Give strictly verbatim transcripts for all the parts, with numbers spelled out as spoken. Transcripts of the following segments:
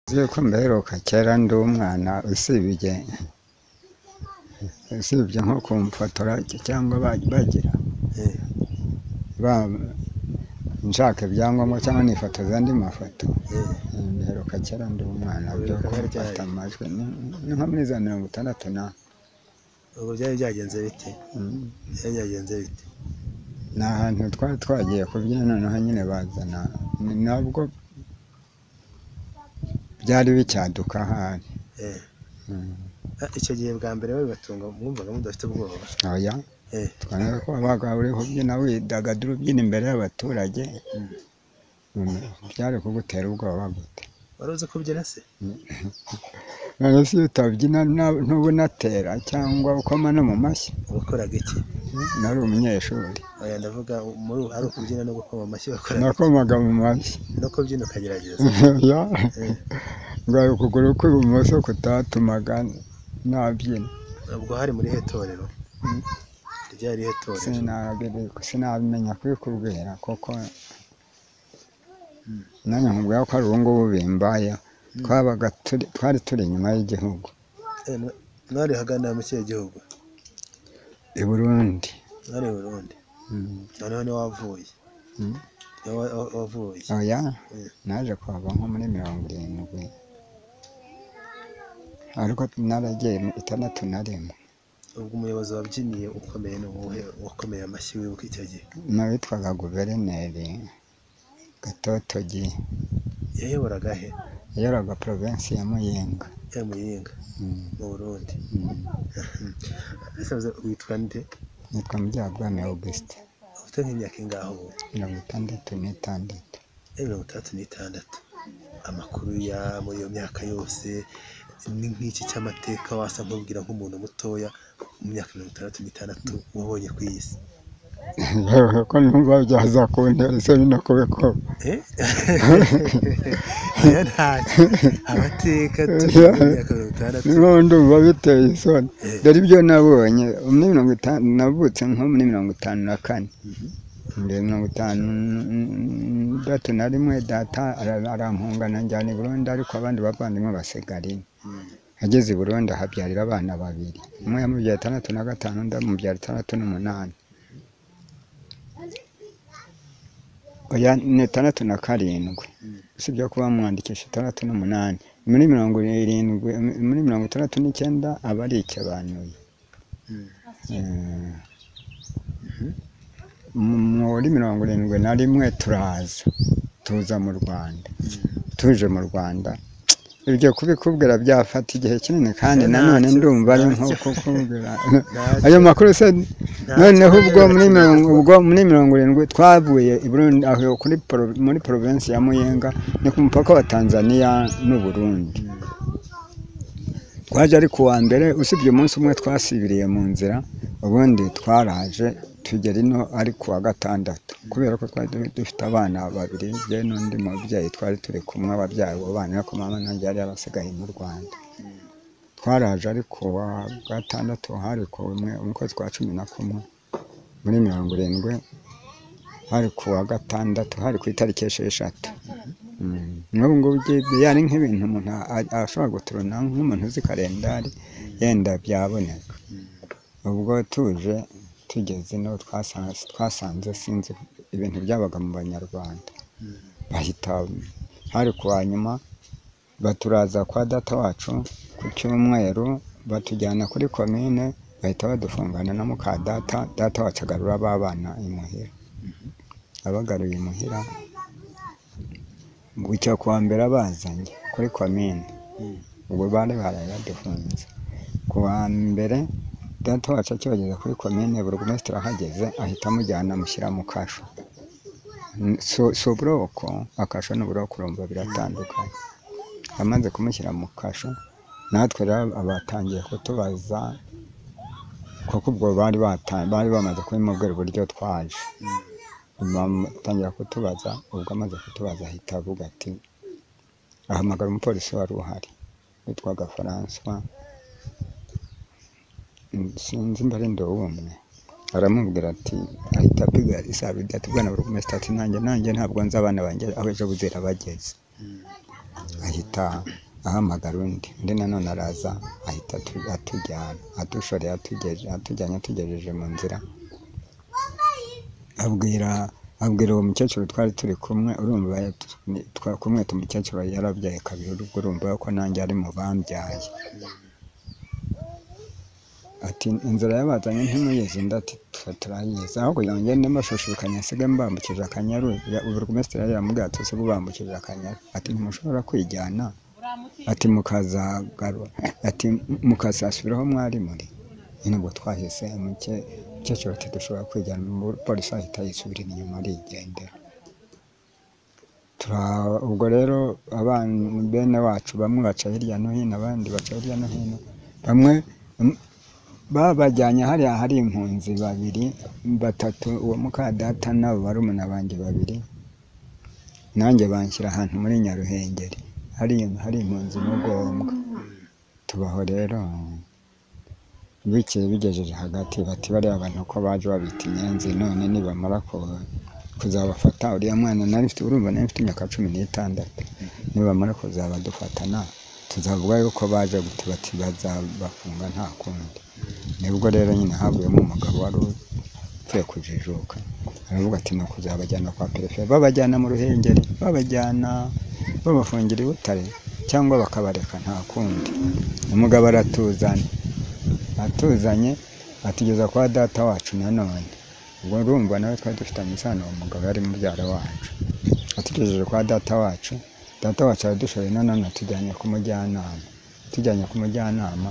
Yuko mberuka kera ndi umwana usibye usibye nko kumfotora cyangwa bagira nshaka ibyangombwa cyangwa nifotoza andi mafoto mberuka kera ndi umwana byo gufata amajwi ni nka muri za mirongo itandatu na ubwo byari byagenze bite byari byagenze bite ni ahantu twari twagiye kubyina noneho nyine bazana nabwo byari bicyaduka hari icyo gihe bwa mbere babibatunga mwumvaga mudafite ubwoba oya twanaga ko abaga uri kubyina widagadura ubyina imbere y'abaturage byari kugutera ubwoba gute wari uzi kubyina se none se utabyina ntubunatera cyangwa ukoma no mu mashyi wakoraga iki nari umunyeshuri oya ndavuga muri ari ukubyina no gukoma amashyi wakoraga nakomaga mu mashyi no kubyina ukagerageza ngo ukuguru kw'ibumoso kutatumaga nabyina ubwo hari muri hetorero ryari hetorero sinabimenya kubikubwira koko nanjye nkubwira ko ari ubu ngubu bimbaye twabaga twari turi inyuma y'igihugu mwari hagana mu kihe gihugu i Burundi mwari i Burundi noneho ni wavuye wavuye oya naje kuhava nko muri mirongo irindwi ariko naragiye itandatu na rimwe ubwo umuyobozi wabyiniye ukomeye n'ubuhe wakomeye amashyi wibuka icyo gihe nawitwaga guverineri Gatotogi yayoboraga he yayoboraga provinsi ya Muyinga ya Muyinga mu Burundi asaza witwa nde nitwa Mujyabwami Auguste ufite nk'imyaka ingaho mirongo itandatu n'itandatu mirongo itandatu n'itandatu amakuru ya muri iyo myaka yose ni nk'iki cy'amateka wasa nkubwira nk'umuntu mutoya mu myaka mirongo itandatu n'itandatu wabonye ku isi ko numva byaza kuntera se bino kubeko eh amateka tuyaka rutandatu no ndumva biteye isoni dore ibyo nabonye muri mirongo itanu navutse nko muri mirongo itanu na kane muri mirongo itanu data na rimwe data arampungana njyana i Burundi ariko abandi bavandimwe basigari ageze i Burundi ahabyarira abana babiri umwe yamubyaye itandatu na gatanu undi amubyara itandatu n'umunani oya ni itandatu na karindwi usibye kuba mwandikisha itandatu n'umunani muri mirongo irindwi muri mirongo itandatu n'icyenda aba ari icyabanuye muri mirongo irindwi na rimwe turaza tuza mu Rwanda tuje mu Rwanda ibyo kubikubwira byafata igihe kinini kandi nanone ndumva ari nko kukubwira ayo makuru se noneho ubwo muri mirongo ubwo muri mirongo irindwi twavuye i Burundi aho kuri muri provinsi ya Muyinga ni ku mupaka wa Tanzania n'u Burundi twaje ari kuwa mbere usibye umunsi umwe twasibiriye mu nzira ubundi twaraje tugera ino ari kuwa gatandatu kubera ko twari dufite abana babiri je n'undi mubyeyi twari turi kumwe ababyaye abo bana ko mama nanjye yari yarasigaye mu Rwanda twaraje ari kuwa gatandatu hari ko umwe umukozi kwa cumi na kumwe muri mirongo irindwi hari kuwa gatandatu hari ku itariki esheshatu n'ubu ngubu yari nk'ibintu umuntu ashobora guturana nk'umuntu uzi kalendari yenda byaboneka ubwo tuje tugeze no twasanze twasanze sinzi ibintu byabaga mu Banyarwanda bahita hari kuwa nyuma baturaza kwa data wacu ku cyumweru batujyana kuri komine bahita badufungana na muka data data wacu agarura abana imuhira abagaruye imuhira bucya kuwa mbere abazanye kuri komine ubwo bari barayadufunze kuwa mbere data wacu akibageza kuri komine burugumesitiri ahageze ahita amujyana amushyira mu kasho so buroko akasho n'uburoko urumva biratandukanye amaze kumushyira mu kasho natwe rero abatangiye kutubaza kuko ubwo bari bari bamaze kubimubwira uburyo twaje batangira kutubaza ubwo amaze kutubaza ahita avuga ati ahamagara umupolisi wari uhari witwaga François sinzi mbere ndo umwe aramubwira ati ahita apiga isabidi ati bwana burugumesitiri ati nanjye nanjye ntabwo nzi abana banjye aho ejo buzira bageze ahita ahamagara undi undi nanone araza ahita atujyana adushoreye atugeje atujyanye atugejeje mu nzira abwira abwira uwo mukecuru twari turi kumwe urumva kumwe umukecuru yarabyaye kabiri ubwo urumva ko nanjye ari mu bambyaye ati inzira yabazanye ntimuyizi ndati turayizi aho kugira ngo ngende mbashushubikanya nsige mbambukije akanyaru uburugumesitiri yari yamubwiye ati ese bambukije akanyaru ati ntimushobora kwijyana ati mukazagarura ati mukazasubiraho mwari muri nyine ubwo twahise umukecuru ati dushobora kwijyana polisi ahita yisubira inyuma arigendera ubwo rero abana bene wacu bamwe baca hirya no hino abandi baca hirya no hino bamwe babajyanye hariya hari impunzi babiri batatu uwo mukadata nabo barumuna banjye babiri nanjye banshyira ahantu muri Nyaruhengeri hari hari impunzi n'ubwombwa tubaho rero bikeye bigejeje hagati bati bari abantu ko baje babita inyenzi none nibamara ko kuzabafata uriya mwana nari mfite urumva nari mfite imyaka cumi n'itandatu nibamara kuzabadufatana tuzavuga yuko baje gutibati bazabafunga nta kundi nibwo rero nyine havuyemo umugabo wari upfuye kujijuka aravuga ati no kuzabajyana kwa perefe babajyana mu Ruhengeri babajyana babafungira i Butare cyangwa bakabareka nta kundi umugabo aratuzanye atuzanye atugeza kwa data wacu nanone ubwo urumva nawe twari dufitanye isano uwo mugabo yari mubyara wacu atugejeje kwa data wacu data wacu aradushoboye nanone atujyanye ku mujyanama tujyanye ku mujyanama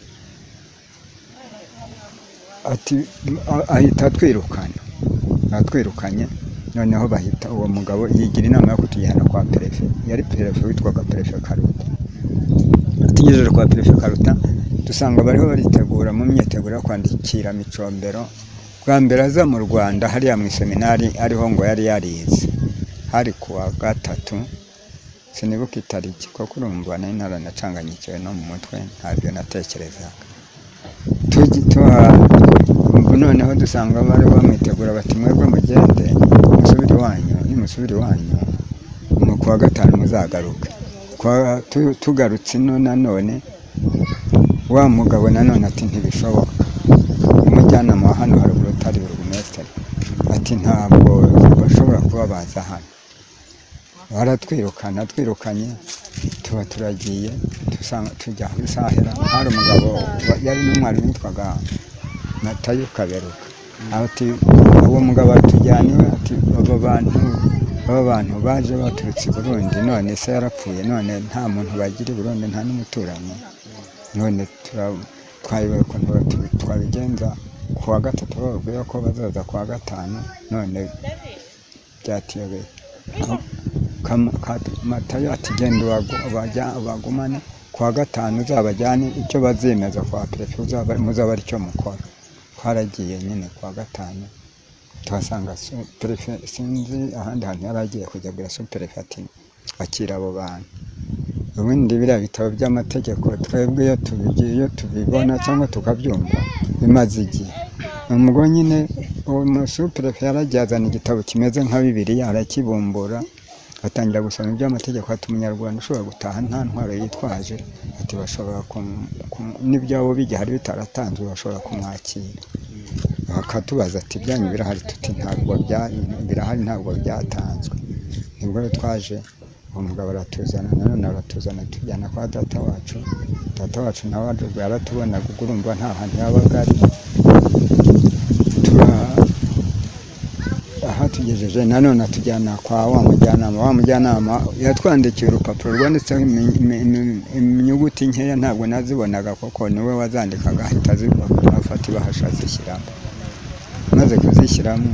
ati ahita twirukana atwirukanye noneho bahita uwo mugabo yigira inama yo kutujyana kwa perefe yari perefe witwaga perefe Karuta atugejeje kwa perefe Karuta dusanga bariho baritegura mu myiteguro yo kwandikira Micombero bwa mbere aza mu Rwanda hariya mu seminari ariho ngo yari yarize hari kuwa gatatu sinibuka itariki kuko urumva nari naranacanganyikwe no mu mutwe ntabyo natekerezaga tugitoha noneho dusanga bari bamwitegura bati mwebwe mugende musubire iwanyu nimusubire iwanyu mu kuwa gatanu muzagaruka tugarutse ino nanone wa mugabo nanone ati ntibishoboka umujyanama wa hano haruguru utari burugumesitiri ati ntabwo bashobora kuba baza hano baratwirukana twirukanye tuba turagiye tujya aho isahera hari umugabo yari n'umwarimu witwaga Matayo Kaberuka ati uwo mugabo atujyaniwe ati abo bantu aba bantu baje baturutse i Burundi none se yarapfuye none nta muntu bagira i Burundi nta n'umuturanyi none twayobewe ukuntu twabigenza kuwa gatatu bababwira ko bazaza kuwa gatanu none byatiyobeye Matayo ati genda bagumane kuwa gatanu uzabajyane icyo bazemeza kwa perefe muzaba ari cyo mukora twaragiye nyine kuwa gatanu tuhasanga perefe sinzi ahandi hantu yari agiye kujya bwira superefe ati akira abo bantu ubundi biriya bitabo by'amategeko twebwe iyo tubigiye iyo tubibona cyangwa tukabyumva bimaze igihe umugabo nyine uwo superefe yarajyazana igitabo kimeze nka Bibiliya arakibumbura atangira gusoma iby'amategeko ati umunyarwanda ushobora gutaha nta ntwaro yitwaje ati bashobora n'ibyabo bigihari bitaratanzwe bashobora kumwakira bakatubaza ati byanyu birahari tuti ntabwo birahari ntabwo byatanzwe nibwo twaje umugabo aratuzana nanone aratuzana tujyana kwa data wacu data wacu nawe yaratubona urumva nta hantu yabaga ari aha tugejeje nanone atujyana kwa wa mujyanama wa mujyanama yatwandikiye urupapuro rwanditseho inyuguti nkeya ntabwo nazibonaga kuko niwe wazandikaga ahita afata ibahasha zishyiramo maze kuzishyiramo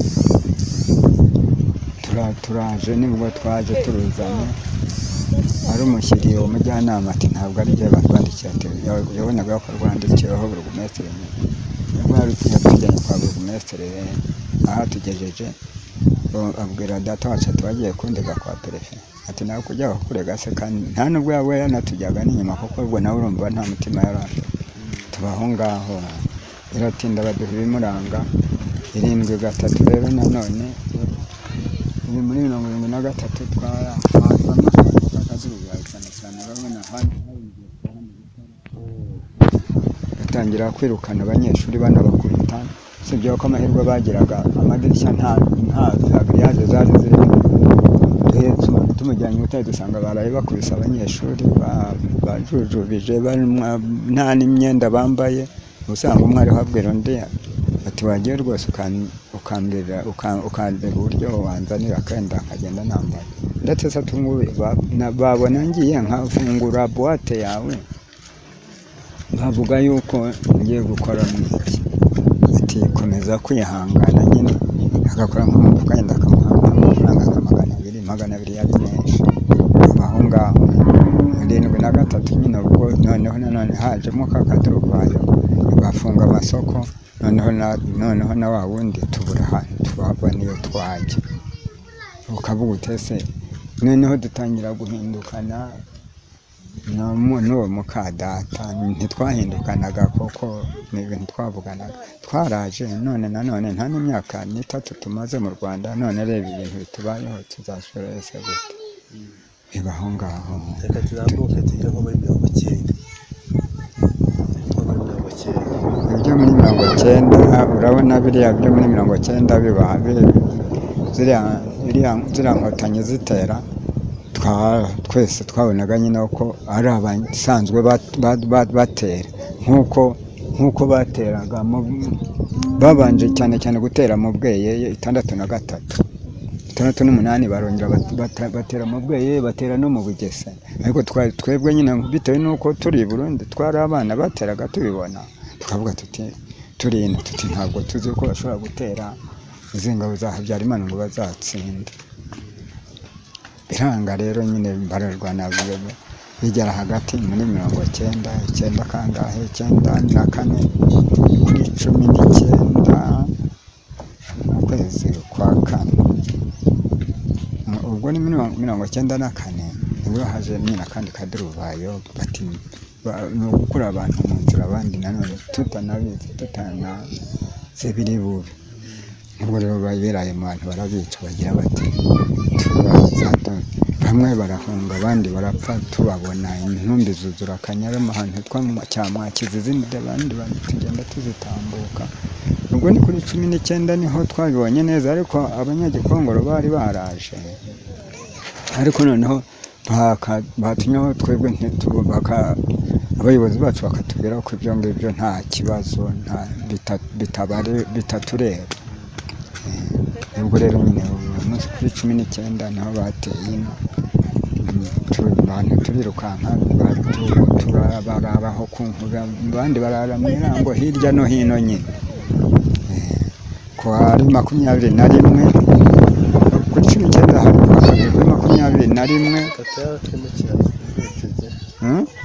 turaje nibwo twaje turuzanye ari umushyiriye uwo mujyanama ati ntabwo ari byo batwandikiye ati yabonaga ko rwandikiyeho burugumesitiri bari tujyanye kwa burugumesitiri aha tugejeje abwira data wacu ati bagiye kundega kwa perefe ati nawe kujya bakurega se kandi nta nubwo yawe yanatujyaga n'inyuma kuko ubwo nawe urumva nta mutima yari afite tubaho ngaho biratinda baduha ibimuranga irindwi gatatu rero nanone muri mirongo irindwi na gatatu twara kwirukana urabona hano batangira kwirukana abanyeshuri banabakubita sibyo ko amahirwe bagiraga amadirishya nta nta giriyaje zari zirimo duhetse tumujyanye utari dusanga baraye bakubise abanyeshuri bajujubije nta n'imyenda bambaye usanga umwe ariho abwira undi ati wagiye rwose ukambwira ukandira uburyo wanzanira akenda nkagenda nambaye ndetse se tunguwe babona ngiye nkafungura boîte yawe bavuga yuko ngiye gukora mwiki ati komeza kwihangana nyine agakora nk'umufuka yenda akamuhanga amafaranga nka magana abiri magana abiri ya menshi aho ngaho irindwi na gatatu nyine ubwo noneho nanone hajemo kakaduruvayo bafunga amasoko noneho noneho na wa wundi tubura ahantu twava niyo twajya ukavuga utese noneho dutangira guhindukana n'uwo mukadata ntitwahindukanaga koko ni ibintu twavuganaga twaraje none nanone nta n'imyaka n'itatu tumaze mu Rwanda none reba ibintu bitubayeho tuzashobora ese gute bibaho ngaho reka turambuke tujye nko muri mirongo icyenda ibyo muri mirongo icyenda urabona biriya byo muri mirongo icyenda biba ziriya nkotanyi zitera twese twabonaga nyine ko ari abasanzwe batera nk'uko nk'uko bateraga babanje cyane cyane gutera mu Bweyeye itandatu na gatatu itandatu n'umunani barongera batera mu Bweyeye batera no mu Bugesera ariko twebwe nyine bitewe n'uko turi i Burundi twari abana bateraga tubibona tukavuga tuti turina tuti ntabwo tuzi ko bashobora gutera izi ngabo za Habyarimana ngo bazatsinda biranga rero nyine bararwana bigera hagati muri mirongo icyenda icyenda kangahe icyenda na kane kuri cumi n'icyenda mu kwezi kwa kane ubwo ni mirongo icyenda na kane nibwo haje nyine akandi kaduruvayo bati ni ugukura abantu mu nzira abandi nanone tutanabizi tutanazi biri bubi ubwo rero biraye mu bantu barabica bagira bati bamwe barahunga abandi barapfa tubabona intumbi zuzura akanyara mu hantu twamwakiza izindi abandi tugenda tuzitambuka ubwo ni kuri cumi n'icyenda niho twabibonye neza ariko abanyagikongoro bari baraje ariko noneho batunyaho twebwe ntitubaka abayobozi bacu bakatubwira ko ibyo ngibyo nta kibazo nta bitatureba ubwo rero nyine umunsi kuri cumi n'icyenda niho bateye ino abantu turirukanka turaraho ku nkura abandi barara mu Mirango hirya no hino nyine ko hari makumyabiri na rimwe kuri cumi n'icyenda hari makumyabiri na rimwe